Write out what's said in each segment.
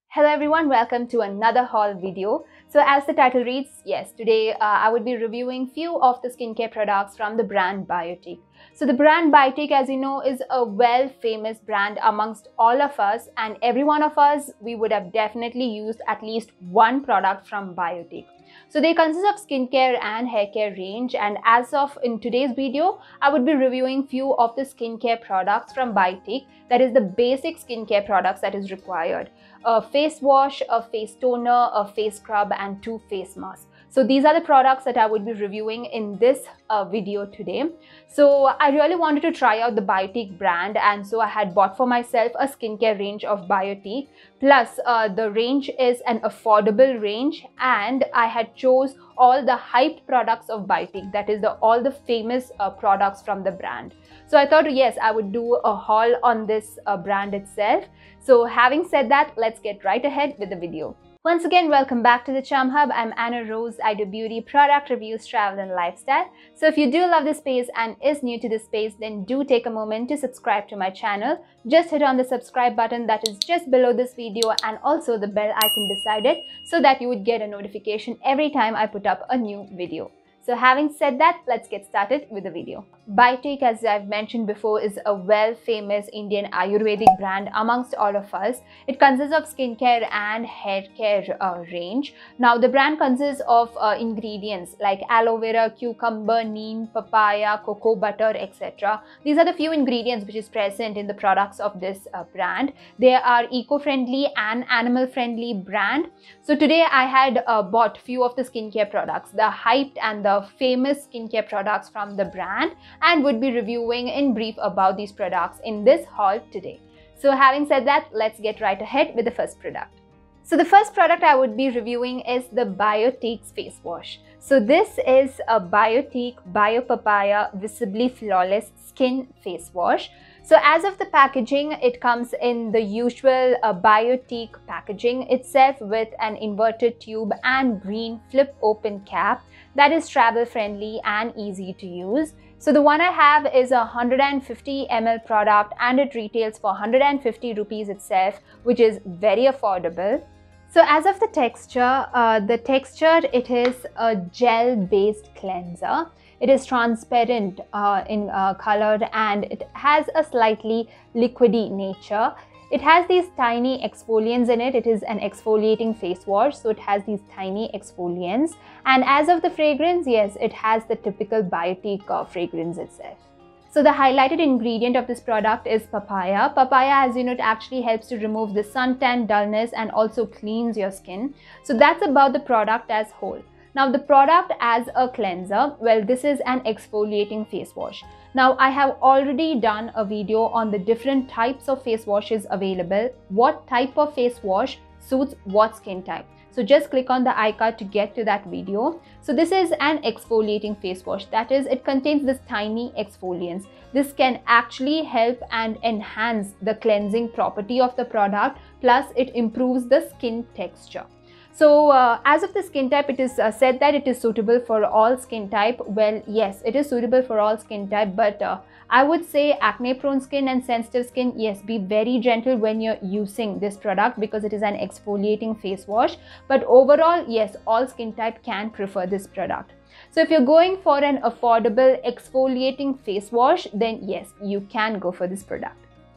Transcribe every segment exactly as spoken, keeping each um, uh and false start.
Hello everyone, welcome to another haul video. So as the title reads, yes, today uh, I would be reviewing few of the skincare products from the brand Biotique. So the brand Biotique, as you know, is a well famous brand amongst all of us, and every one of us, we would have definitely used at least one product from Biotique. So they consist of skincare and hair care range, and as of in today's video, I would be reviewing few of the skincare products from Biotique, that is the basic skincare products that is required. A face wash, a face toner, a face scrub and two face masks. So these are the products that I would be reviewing in this uh, video today. So I really wanted to try out the Biotique brand, and so I had bought for myself a skincare range of Biotique. Plus uh, the range is an affordable range, and I had chose all the hyped products of Biotique, that is the all the famous uh, products from the brand. So I thought, yes, I would do a haul on this uh, brand itself. So having said that, let's get right ahead with the video. Once again, welcome back to the Charm Hub. I'm Anna Rose. I do beauty, product reviews, travel and lifestyle. So if you do love this space and is new to this space, then do take a moment to subscribe to my channel. Just hit on the subscribe button that is just below this video, and also the bell icon beside it, so that you would get a notification every time I put up a new video. So having said that, let's get started with the video. Biotique, as I've mentioned before, is a well-famous Indian Ayurvedic brand amongst all of us. It consists of skincare and hair care uh, range. Now, the brand consists of uh, ingredients like aloe vera, cucumber, neem, papaya, cocoa butter, et cetera. These are the few ingredients which is present in the products of this uh, brand. They are eco-friendly and animal-friendly brand. So today I had uh, bought few of the skincare products, the hyped and the famous skincare products from the brand, and would be reviewing in brief about these products in this haul today. So having said that, let's get right ahead with the first product. So the first product I would be reviewing is the Biotique's face wash. So this is a Biotique Bio Papaya Visibly Flawless Skin Face Wash. So as of the packaging, it comes in the usual uh, Biotique packaging itself, with an inverted tube and green flip open cap that is travel friendly and easy to use. So the one I have is a one hundred fifty milliliter product, and it retails for one hundred fifty rupees itself, which is very affordable. So as of the texture, uh, the texture, it is a gel-based cleanser. It is transparent uh, in uh, color, and it has a slightly liquidy nature. It has these tiny exfoliants in it. It is an exfoliating face wash, so it has these tiny exfoliants. And as of the fragrance, yes, it has the typical Biotique uh, fragrance itself. So the highlighted ingredient of this product is papaya. Papaya, as you know, it actually helps to remove the suntan, dullness, and also cleans your skin. So that's about the product as whole. Now the product as a cleanser, well, this is an exfoliating face wash. Now I have already done a video on the different types of face washes available, what type of face wash suits what skin type. So just click on the icon to get to that video. So this is an exfoliating face wash, that is, it contains this tiny exfoliants. This can actually help and enhance the cleansing property of the product, plus it improves the skin texture. So uh, as of the skin type, it is uh, said that it is suitable for all skin type. Well, yes, it is suitable for all skin type, but uh, I would say acne prone skin and sensitive skin, yes, be very gentle when you're using this product, because it is an exfoliating face wash. But overall, yes, all skin type can prefer this product. So if you're going for an affordable exfoliating face wash, then yes, you can go for this product.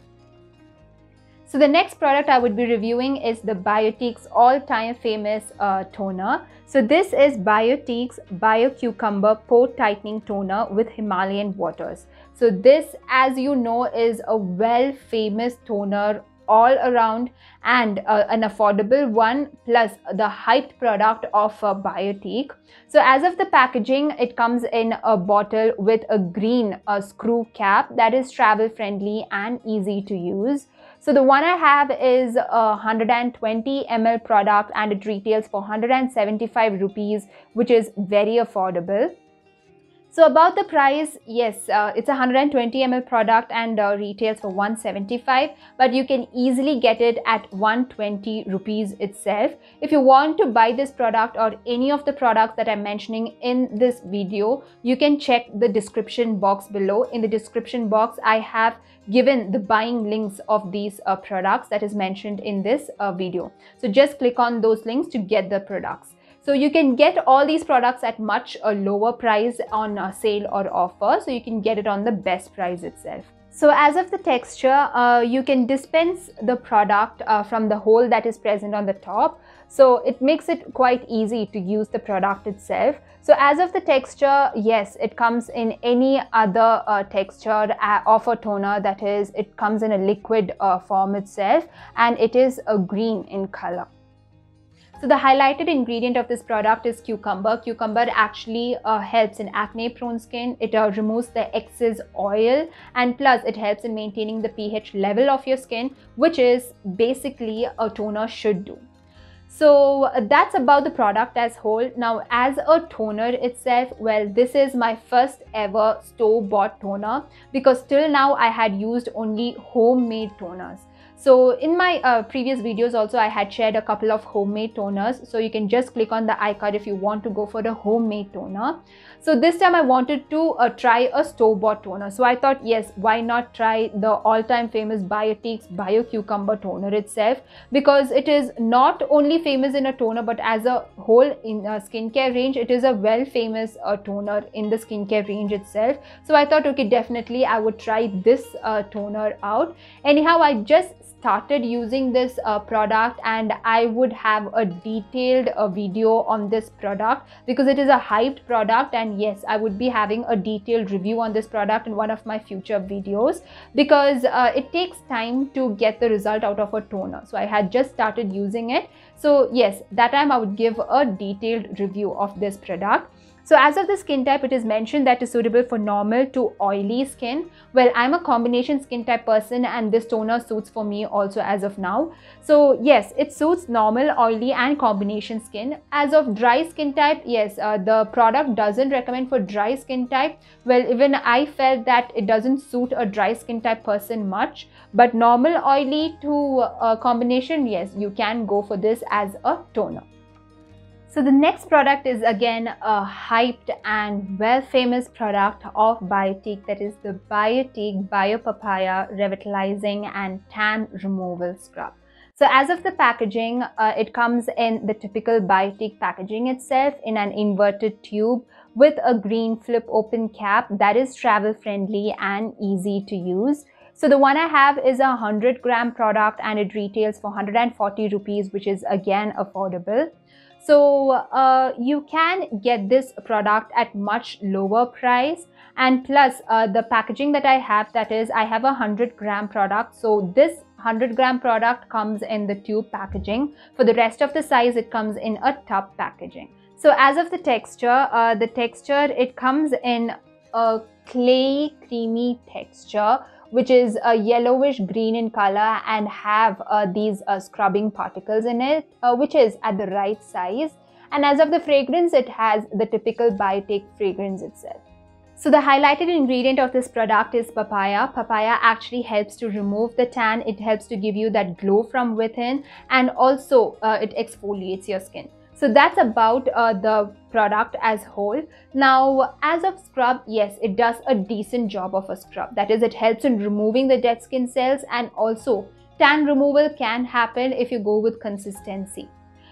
So the next product I would be reviewing is the Biotique's all-time famous uh, toner. So this is Biotique's Bio Cucumber Pore Tightening Toner with Himalayan waters. So this, as you know, is a well-famous toner all around, and uh, an affordable one, plus the hyped product of uh, Biotique. So as of the packaging, it comes in a bottle with a green uh, screw cap that is travel friendly and easy to use. So the one I have is a one hundred twenty milliliter product, and it retails for one hundred seventy-five rupees, which is very affordable. So about the price, yes, uh, it's a one hundred twenty milliliter product and uh, retails for one hundred seventy-five, but you can easily get it at one hundred twenty rupees itself. If you want to buy this product or any of the products that I'm mentioning in this video, you can check the description box below. In the description box, I have given the buying links of these uh, products that is mentioned in this uh, video. So just click on those links to get the products. So you can get all these products at much a lower price on a sale or offer. So you can get it on the best price itself. So as of the texture, uh, you can dispense the product uh, from the hole that is present on the top. So it makes it quite easy to use the product itself. So as of the texture, yes, it comes in any other uh, texture uh, of a toner, that is, it comes in a liquid uh, form itself, and it is a green in color. So the highlighted ingredient of this product is cucumber. Cucumber actually uh, helps in acne prone skin. It uh, removes the excess oil, and plus it helps in maintaining the pH level of your skin, which is basically a toner should do. So that's about the product as whole. Now as a toner itself, well, this is my first ever store-bought toner, because till now I had used only homemade toners. So in my uh, previous videos also, I had shared a couple of homemade toners. So you can just click on the iCard if you want to go for the homemade toner. So this time I wanted to uh, try a store-bought toner. So I thought, yes, why not try the all-time famous Biotique's Bio Cucumber toner itself, because it is not only famous in a toner, but as a whole in a skincare range, it is a well famous uh, toner in the skincare range itself. So I thought, okay, definitely I would try this uh, toner out. Anyhow, I just started using this uh, product, and I would have a detailed uh, video on this product because it is a hyped product, and yes, I would be having a detailed review on this product in one of my future videos, because uh, it takes time to get the result out of a toner. So I had just started using it. So yes, that time I would give a detailed review of this product. So as of the skin type, it is mentioned that is suitable for normal to oily skin. Well, I'm a combination skin type person, and this toner suits for me also as of now. So yes, it suits normal, oily and combination skin. As of dry skin type, yes, uh, the product doesn't recommend for dry skin type. Well, even I felt that it doesn't suit a dry skin type person much. But normal, oily to uh, combination, yes, you can go for this as a toner. So the next product is again a hyped and well famous product of Biotique, that is the Biotique Bio Papaya Revitalizing and Tan Removal Scrub. So as of the packaging, uh, it comes in the typical Biotique packaging itself in an inverted tube with a green flip open cap that is travel friendly and easy to use. So the one I have is a one hundred gram product, and it retails for one hundred forty rupees, which is again affordable. So uh, you can get this product at much lower price, and plus uh, the packaging that I have, that is, I have a one hundred gram product. So this one hundred gram product comes in the tube packaging. For the rest of the size, it comes in a tub packaging. So as of the texture, uh, the texture, it comes in a clay creamy texture, which is a yellowish green in color and have uh, these uh, scrubbing particles in it, uh, which is at the right size. And as of the fragrance, it has the typical Biotique fragrance itself. So the highlighted ingredient of this product is papaya. Papaya actually helps to remove the tan. It helps to give you that glow from within, and also uh, it exfoliates your skin. So that's about uh, the product as whole. Now, as of scrub, yes, it does a decent job of a scrub. That is, it helps in removing the dead skin cells, and also tan removal can happen if you go with consistency.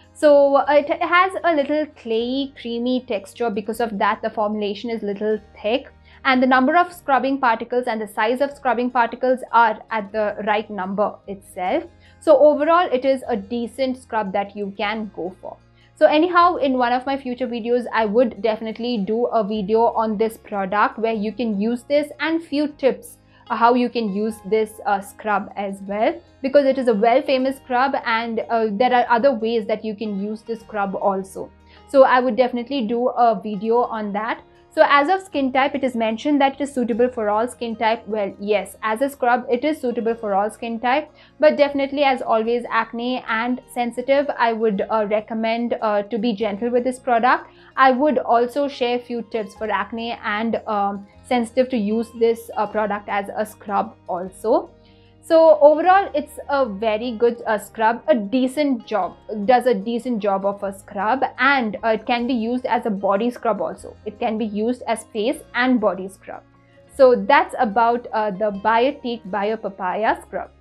So uh, it has a little clayey, creamy texture. Because of that, the formulation is little thick, and the number of scrubbing particles and the size of scrubbing particles are at the right number itself. So overall, it is a decent scrub that you can go for. So anyhow, in one of my future videos, I would definitely do a video on this product where you can use this, and few tips uh, how you can use this uh, scrub as well, because it is a well famous scrub, and uh, there are other ways that you can use this scrub also. So I would definitely do a video on that. So as of skin type, it is mentioned that it is suitable for all skin type. Well, yes, as a scrub, it is suitable for all skin type, but definitely, as always, acne and sensitive, I would uh, recommend uh, to be gentle with this product. I would also share a few tips for acne and um, sensitive to use this uh, product as a scrub also. So overall, it's a very good uh, scrub, a decent job, does a decent job of a scrub, and uh, it can be used as a body scrub also. It can be used as face and body scrub. So that's about uh, the Biotique Bio Papaya scrub.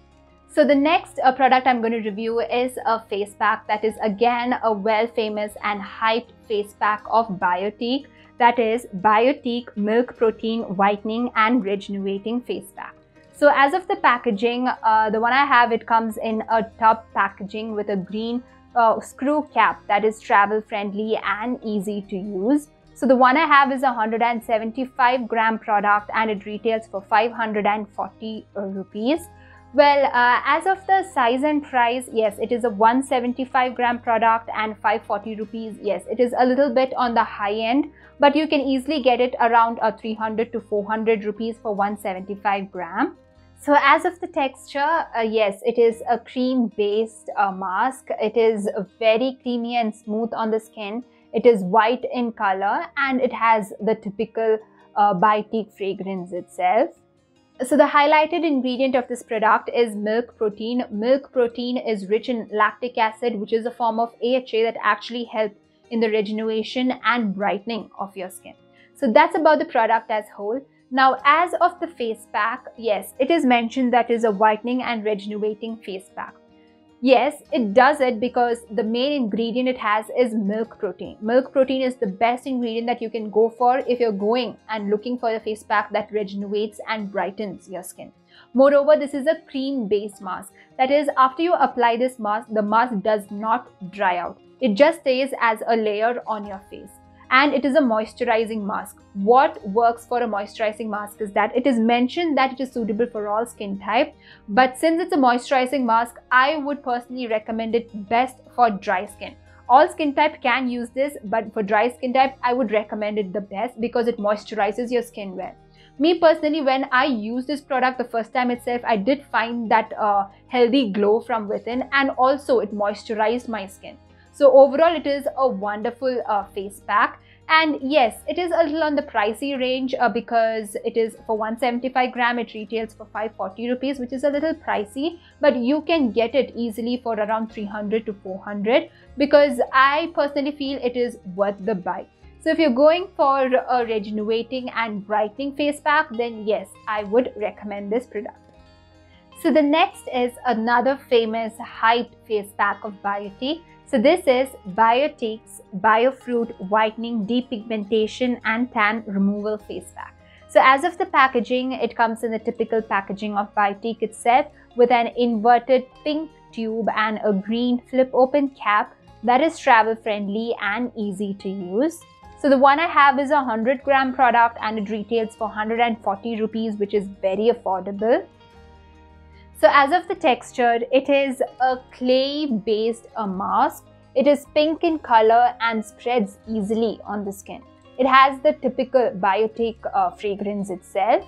So the next uh, product I'm going to review is a face pack that is again a well famous and hyped face pack of Biotique, that is Biotique Milk Protein Whitening and Rejuvenating Face Pack. So as of the packaging, uh, the one I have, it comes in a tub packaging with a green uh, screw cap that is travel friendly and easy to use. So the one I have is a one hundred seventy-five gram product and it retails for five hundred forty rupees. Well, uh, as of the size and price, yes, it is a one hundred seventy-five gram product and five hundred forty rupees. Yes, it is a little bit on the high end, but you can easily get it around uh, three hundred to four hundred rupees for one hundred seventy-five gram. So as of the texture, uh, yes, it is a cream based uh, mask. It is very creamy and smooth on the skin. It is white in color and it has the typical uh, Biotique fragrance itself. So the highlighted ingredient of this product is milk protein. Milk protein is rich in lactic acid, which is a form of A H A that actually helps in the regeneration and brightening of your skin. So that's about the product as whole. Now, as of the face pack, yes, it is mentioned that it is a whitening and rejuvenating face pack. Yes, it does it because the main ingredient it has is milk protein. Milk protein is the best ingredient that you can go for if you're going and looking for a face pack that rejuvenates and brightens your skin. Moreover, this is a cream-based mask. That is, after you apply this mask, the mask does not dry out. It just stays as a layer on your face. And it is a moisturizing mask. What works for a moisturizing mask is that it is mentioned that it is suitable for all skin type, but since it's a moisturizing mask, I would personally recommend it best for dry skin. All skin type can use this, but for dry skin type, I would recommend it the best because it moisturizes your skin well. Me personally, when I used this product the first time itself, I did find that uh, healthy glow from within, and also it moisturized my skin. So overall, it is a wonderful uh, face pack. And yes, it is a little on the pricey range uh, because it is for one hundred seventy-five gram, it retails for five hundred forty rupees, which is a little pricey, but you can get it easily for around three hundred to four hundred because I personally feel it is worth the buy. So if you're going for a rejuvenating and brightening face pack, then yes, I would recommend this product. So the next is another famous hyped face pack of Biotique. So this is Biotique's Biofruit Whitening Depigmentation and Tan Removal Face Pack. So as of the packaging, it comes in the typical packaging of Biotique itself with an inverted pink tube and a green flip open cap that is travel friendly and easy to use. So the one I have is a one hundred gram product and it retails for one hundred forty rupees, which is very affordable. So as of the texture, it is a clay-based uh, mask. It is pink in color and spreads easily on the skin. It has the typical Biotique uh, fragrance itself.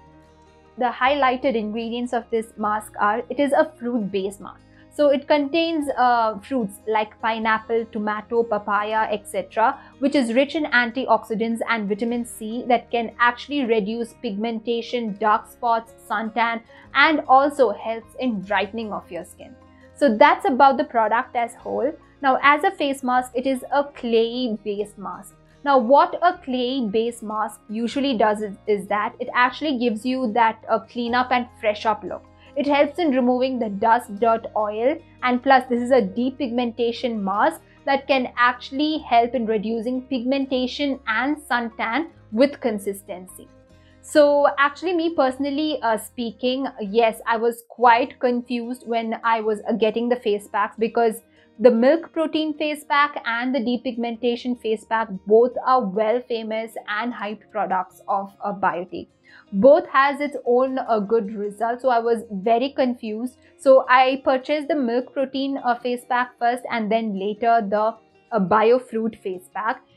The highlighted ingredients of this mask are, it is a fruit-based mask. So it contains uh, fruits like pineapple, tomato, papaya, et cetera, which is rich in antioxidants and vitamin C that can actually reduce pigmentation, dark spots, suntan, and also helps in brightening of your skin. So that's about the product as whole. Now, as a face mask, it is a clay-based mask. Now, what a clay-based mask usually does is, is that it actually gives you that uh, clean up and fresh up look. It helps in removing the dust, dirt, oil, and plus this is a depigmentation mask that can actually help in reducing pigmentation and suntan with consistency. So actually, me personally uh, speaking, yes, I was quite confused when I was uh, getting the face packs because the milk protein face pack and the depigmentation face pack both are well famous and hyped products of uh, Biotique. Both has its own uh, good results, so I was very confused. So I purchased the milk protein uh, face pack first and then later the uh, Biofruit face pack.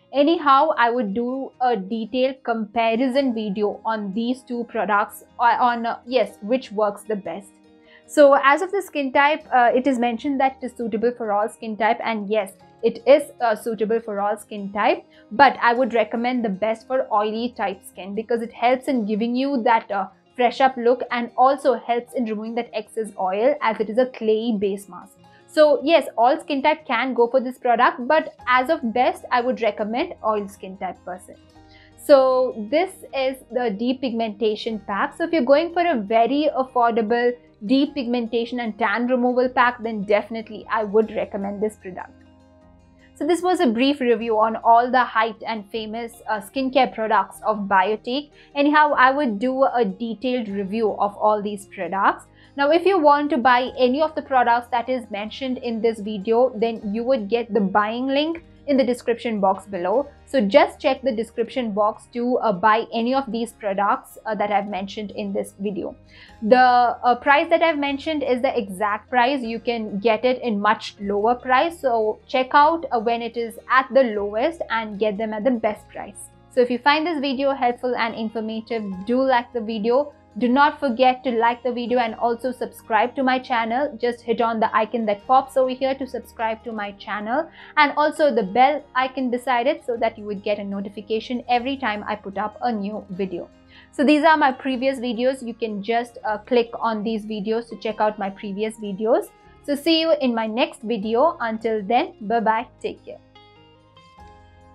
Anyhow, I would do a detailed comparison video on these two products on uh, yes, which works the best. So as of the skin type, uh, it is mentioned that it is suitable for all skin type, and yes, it is uh, suitable for all skin type, but I would recommend the best for oily type skin because it helps in giving you that uh, fresh up look and also helps in removing that excess oil as it is a clayey base mask. So yes, all skin type can go for this product, but as of best, I would recommend oil skin type person. So this is the deep pigmentation pack. So if you're going for a very affordable deep pigmentation and tan removal pack, then definitely I would recommend this product. So this was a brief review on all the hyped and famous uh, skincare products of Biotique. Anyhow, I would do a detailed review of all these products. Now, if you want to buy any of the products that is mentioned in this video, then you would get the buying link in the description box below. So just check the description box to uh, buy any of these products uh, that I've mentioned in this video. The uh, price that I've mentioned is the exact price. You can get it in much lower price. So check out uh, when it is at the lowest and get them at the best price. So if you find this video helpful and informative, do like the video. Do not forget to like the video and also subscribe to my channel. Just hit on the icon that pops over here to subscribe to my channel, and also the bell icon beside it so that you would get a notification every time I put up a new video. So these are my previous videos. You can just uh, click on these videos to check out my previous videos. So see you in my next video. Until then, bye bye, take care.